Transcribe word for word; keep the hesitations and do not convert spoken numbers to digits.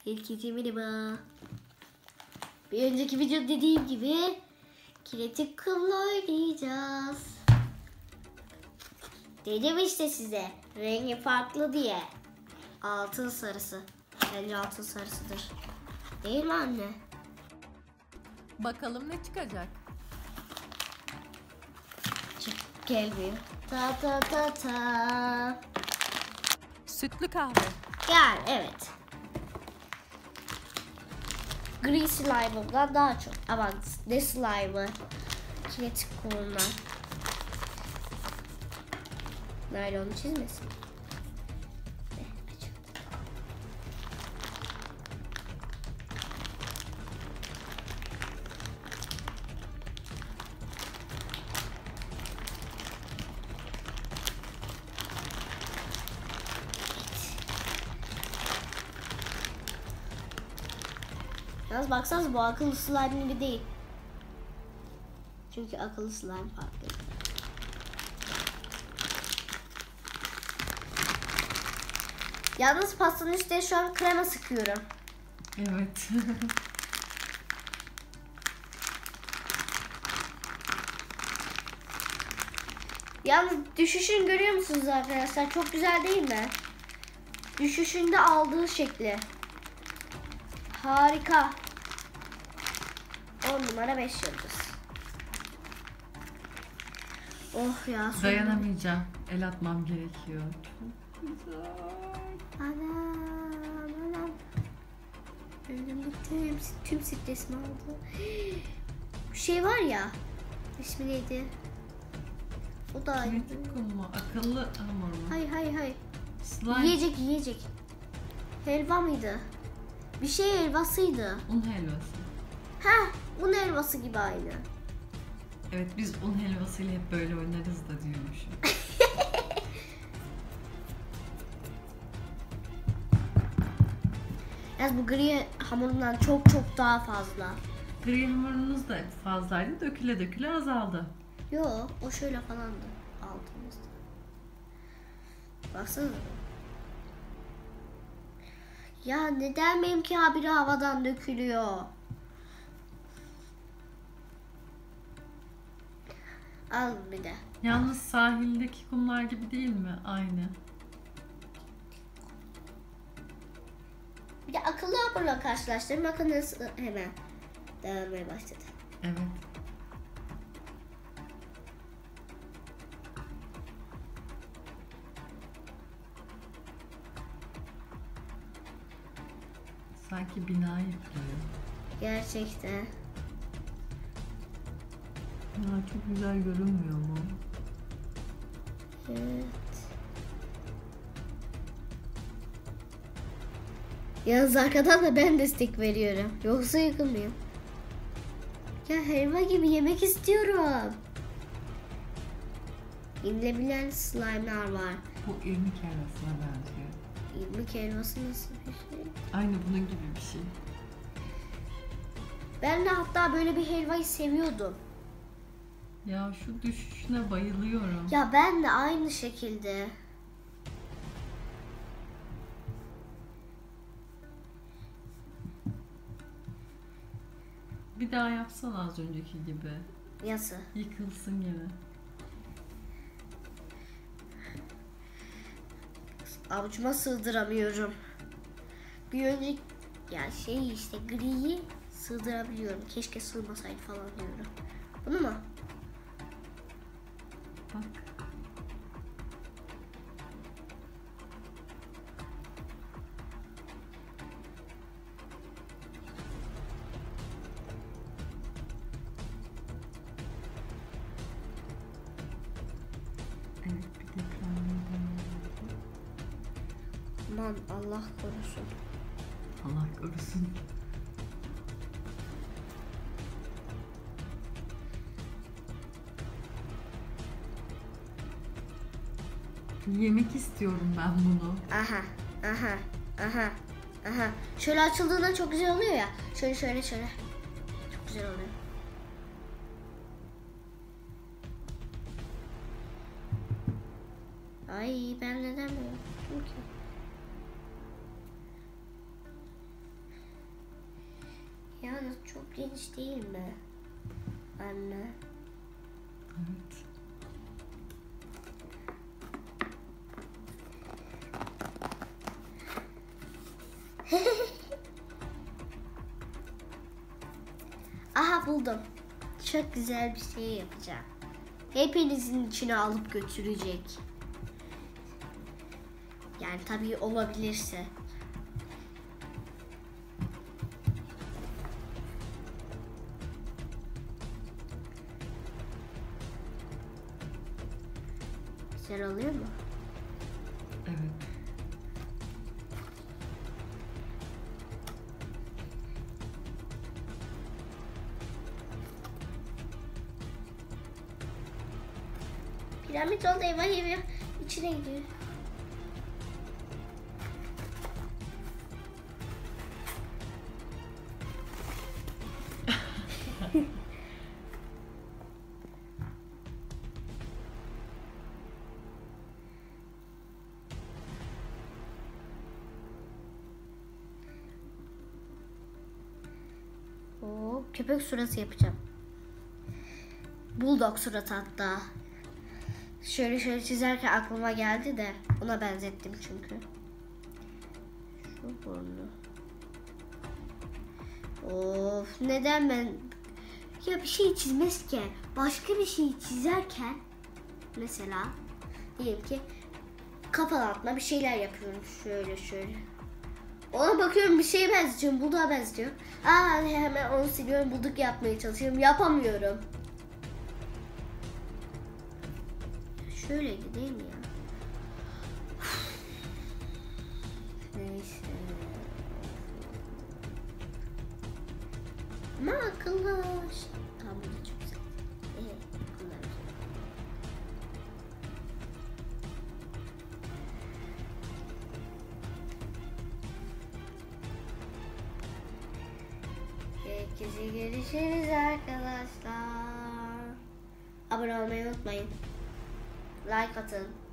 Herkese merhaba. Bir önceki video dediğim gibi kinetik kumla oynayacağız. Dedim işte size rengi farklı diye. Altın sarısı. Bence altın sarısıdır. Değil mi anne? Bakalım ne çıkacak? Çık gelmiyor. Ta ta ta ta. Sütlü kahve. Yani evet. Gri slime'dan daha çok. Aman ne slime'ı? Kinetik kumla. Naylonu çizmesin. Yalnız baksanıza bu akıllı slime gibi değil. Çünkü akıllı slime farklı. Yalnız pastanın üstüne şu an krema sıkıyorum. Evet. Yalnız düşüşün görüyor musunuz arkadaşlar? Çok güzel değil mi? Düşüşünde aldığı şekli. Harika. on numara beş yıldız. Oh ya. Sonunda. Dayanamayacağım. El atmam gerekiyor. Çok güzel. Anam anam. Önümde tüm, tüm stresimi aldı. Bir şey var ya. İsmi neydi? O da aynı. Kinetik kum mu? Akıllı hamur mu? Hay hay hay. Slime. Yiyecek yiyecek. Helva mıydı? Bir şey helvasıydı. Un helvası. Heh, un helvası gibi aynı. Evet, biz un helvasıyla hep böyle oynarız da diyormuşum. Yalnız bu gri hamurundan çok çok daha fazla. Gri hamurunuz da fazlaydı, döküle döküle azaldı. Yo, o şöyle falandı altımızda. Baksana. Ya neden benimki habire havadan dökülüyor? Al bir de. Yalnız sahildeki kumlar gibi değil mi? Aynı. Bir de akıllı hamurla karşılaştırdım. Bakın nasıl hemen dağılmaya başladı. Evet. Sanki bina yapılıyor. Gerçekten. Ya çok güzel görünmüyor mu? Evet. Yalnız arkadan da ben destek veriyorum. Yoksa yıkılmıyor. Ya helva gibi yemek istiyorum. İnilebilen slime'lar var. Bu irmik helvasına benziyor. İrmik helvası nasıl bir şey? Aynı bunun gibi bir şey. Ben de hatta böyle bir helvayı seviyordum. Ya şu düşüşüne bayılıyorum. Ya ben de aynı şekilde. Bir daha yapsana az önceki gibi. Nasıl? Yıkılsın gene. Avucuma sığdıramıyorum. Bir önceki ya şey işte griyi sığdırabiliyorum. Keşke sığmasaydı falan diyorum. Bunu mu? Bak. Evet, bir de Aman Allah korusun. Allah korusun. Yemek istiyorum ben bunu. Aha, aha, aha, aha. Şöyle açıldığında çok güzel oluyor ya. Şöyle şöyle şöyle. Çok güzel oluyor. Ay ben neden böyle yaptım ki? Yalnız çok geniş değil mi? Anne. Evet. Aha buldum. Çok güzel bir şey yapacağım. Hepinizin içine alıp götürecek. Yani tabii olabilirse. Güzel oluyor mu? Evet. Piramit oldu, eyvah eyvah. İçine gidiyor. Oo, köpek suratı yapacağım. Bulldog suratı hatta. Şöyle şöyle çizerken aklıma geldi de ona benzettim çünkü. Şu burnu. Of, neden ben ya bir şey çizmezken başka bir şey çizerken mesela diyelim ki kafalatma bir şeyler yapıyorum şöyle şöyle. Ona bakıyorum bir şeye benzetiyorum, bulduğa benziyor. Aa, hemen onu siliyorum, bulduk yapmaya çalışıyorum, yapamıyorum. Şöyleydi değil mi ya? Neyse. Ama akıllı. Tamam, bu da çok güzel. Evet, akıllı. Herkese görüşürüz arkadaşlar. Abone olmayı unutmayın. Like atın.